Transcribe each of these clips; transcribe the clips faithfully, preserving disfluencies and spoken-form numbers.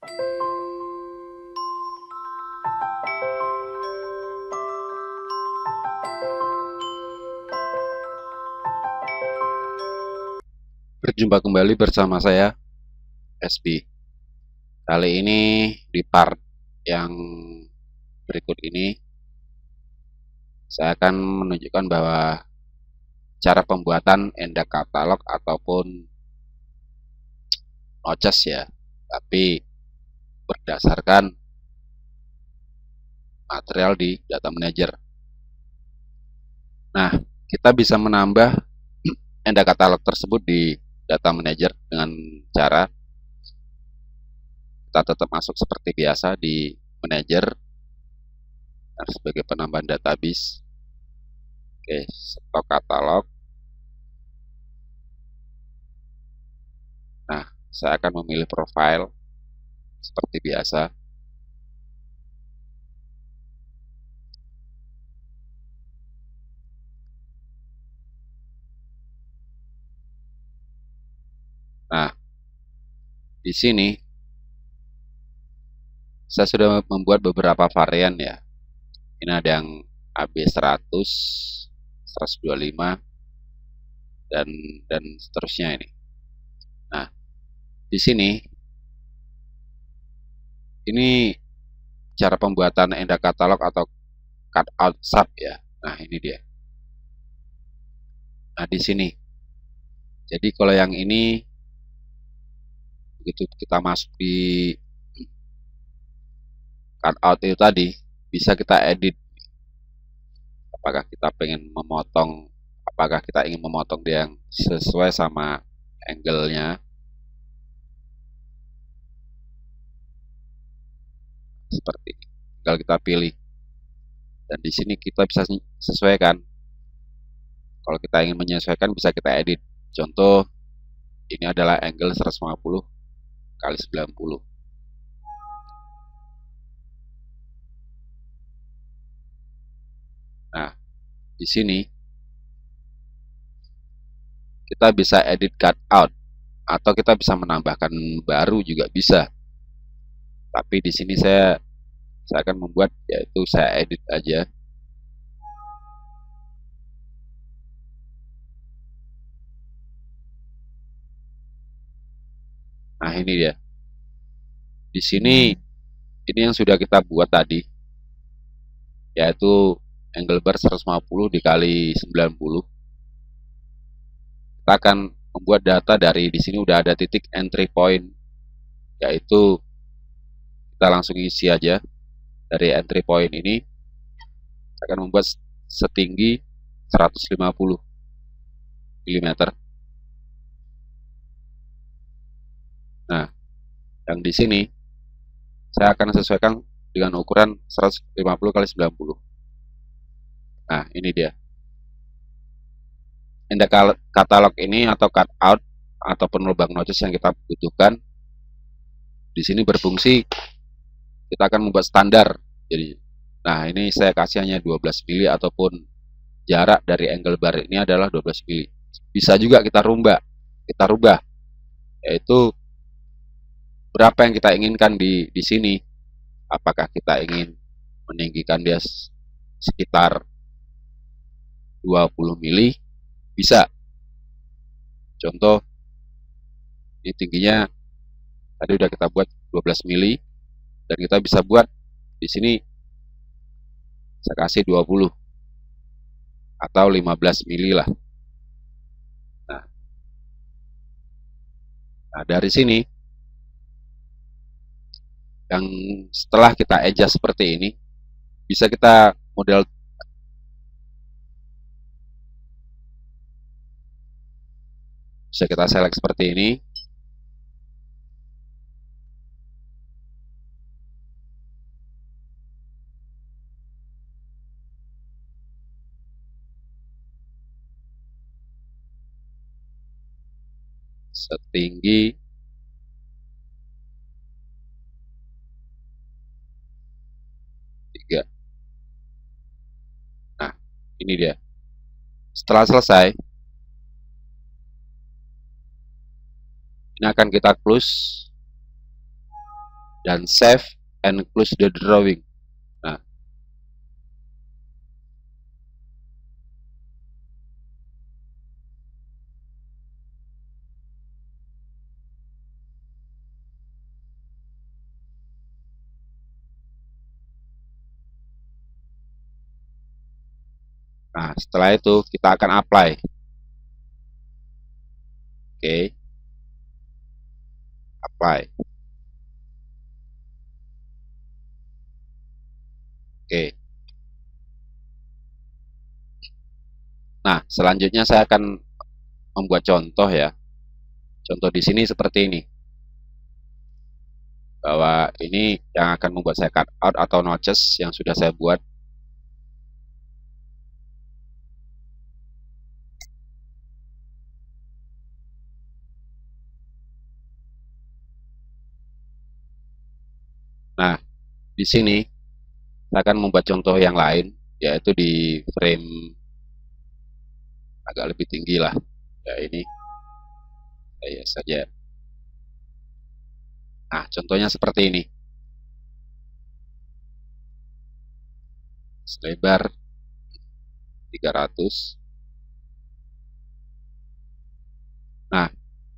Berjumpa kembali bersama saya, S B. Kali ini di part yang berikut ini saya akan menunjukkan bahwa cara pembuatan endak katalog ataupun noces ya, tapi berdasarkan material di data manager. Nah, kita bisa menambah endak katalog tersebut di data manager dengan cara kita tetap masuk seperti biasa di manager dan sebagai penambahan database. Oke, stok katalog. Nah, saya akan memilih profile seperti biasa. Nah, di sini saya sudah membuat beberapa varian ya. Ini ada yang A B seratus, seratus dua puluh lima dan dan seterusnya ini. Nah, di sini ini cara pembuatan endak katalog atau cutout sub ya. Nah, ini dia. Nah, di sini. Jadi kalau yang ini begitu kita masuk di cutout itu tadi, bisa kita edit. Apakah kita pengen memotong, apakah kita ingin memotong dia yang sesuai sama angle-nya. Seperti ini. Tinggal kita pilih. Dan di sini kita bisa sesuaikan. Kalau kita ingin menyesuaikan bisa kita edit. Contoh, ini adalah angle seratus lima puluh kali sembilan puluh. Nah, di sini kita bisa edit cutout atau kita bisa menambahkan baru juga bisa. Tapi di sini saya saya akan membuat yaitu saya edit aja. Nah, ini dia. Di sini ini yang sudah kita buat tadi, yaitu angle bar seratus lima puluh dikali sembilan puluh. Kita akan membuat data dari di sini udah ada titik entry point, yaitu kita langsung isi aja dari entry point ini. Akan membuat setinggi seratus lima puluh milimeter. Nah, yang di sini saya akan sesuaikan dengan ukuran seratus lima puluh kali sembilan puluh. Nah, ini dia. Endak katalog ini atau cutout ataupun lubang notes yang kita butuhkan di sini berfungsi kita akan membuat standar. Jadi, nah ini saya kasih hanya dua belas mili ataupun jarak dari angle bar ini adalah dua belas mili. Bisa juga kita rubah, kita rubah, yaitu berapa yang kita inginkan di di sini. Apakah kita ingin meninggikan dia sekitar dua puluh mili? Bisa. Contoh, ini tingginya tadi udah kita buat dua belas mili dan kita bisa buat di sini saya kasih dua puluh atau lima belas mili lah. Nah, nah dari sini yang setelah kita adjust seperti ini bisa kita model bisa kita select seperti ini. Setinggi tiga. Nah, ini dia. Setelah selesai, ini akan kita close. dan save and close the drawing. Nah, nah setelah itu kita akan apply. Oke, apply. Oke. Nah, selanjutnya saya akan membuat contoh ya. Contoh di sini seperti ini. Bahwa ini yang akan membuat saya cut out atau notches yang sudah saya buat. Nah, di sini saya akan membuat contoh yang lain, yaitu di frame agak lebih tinggi lah. Ya ini, saya saja. Nah, contohnya seperti ini. Selebar tiga ratus. Nah,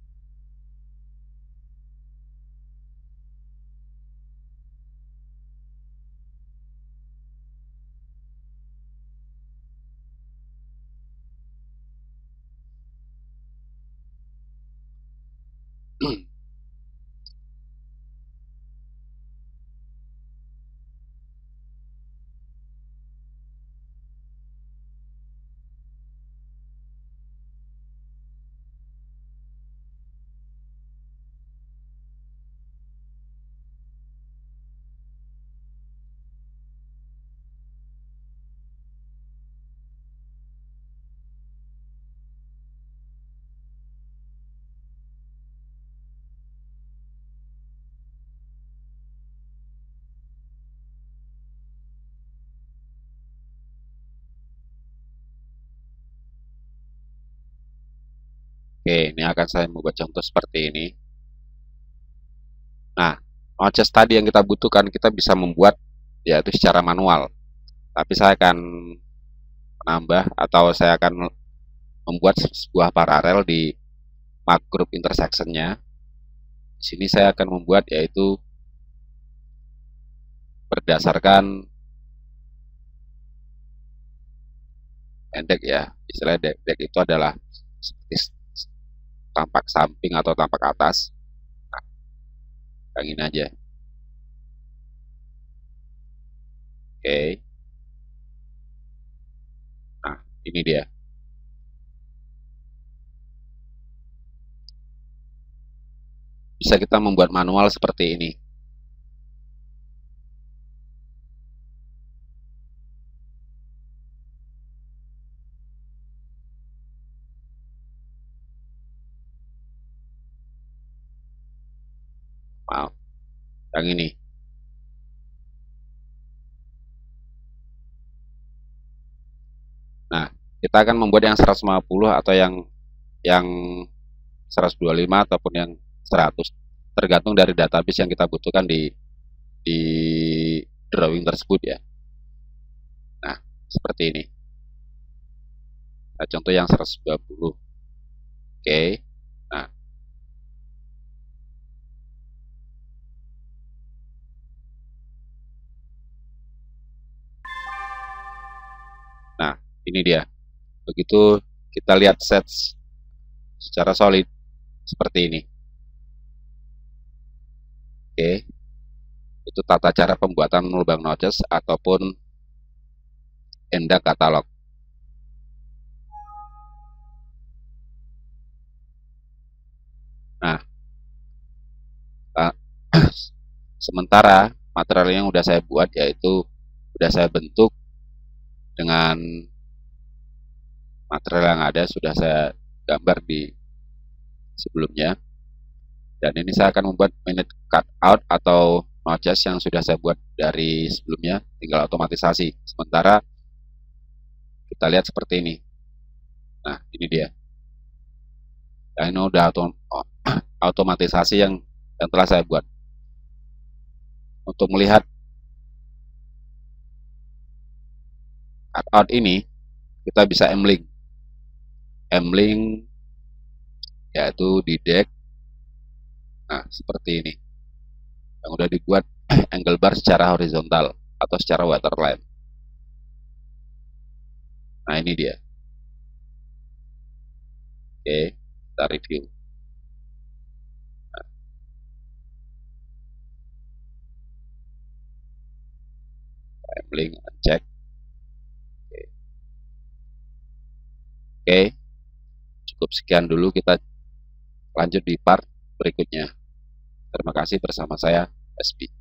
oke, ini akan saya membuat contoh seperti ini. Nah, notches tadi yang kita butuhkan kita bisa membuat yaitu secara manual. Tapi saya akan menambah atau saya akan membuat sebuah paralel di mark group intersection-nya. Di sini saya akan membuat yaitu berdasarkan endek ya. Istilah dek, dek itu adalah seperti tampak samping atau tampak atas. Nah, yang ini aja. Oke. Nah, ini dia. Bisa kita membuat manual seperti ini. Maaf, yang ini. Nah, kita akan membuat yang seratus lima puluh atau yang yang seratus dua puluh lima ataupun yang seratus, tergantung dari database yang kita butuhkan di di drawing tersebut ya. Nah, seperti ini. Nah, contoh yang seratus dua puluh. Oke. Nah, nah ini dia. Begitu kita lihat sets secara solid seperti ini. Oke. Itu tata cara pembuatan lubang notches ataupun endak katalog. Nah, sementara material yang udah saya buat yaitu udah saya bentuk dengan material yang ada, sudah saya gambar di sebelumnya. Dan ini saya akan membuat minute cutout atau notches yang sudah saya buat dari sebelumnya, tinggal otomatisasi. Sementara kita lihat seperti ini. Nah, ini dia. Dan ini udah autom otomatisasi yang yang telah saya buat. untuk melihat cutout ini, kita bisa M-Link. M-Link yaitu di deck. Nah, seperti ini. Yang udah dibuat angle bar secara horizontal atau secara waterline. Nah, ini dia. Oke, kita review. Nah. M-Link, cek. Oke. Oke, cukup sekian dulu, kita lanjut di part berikutnya. Terima kasih, bersama saya S P.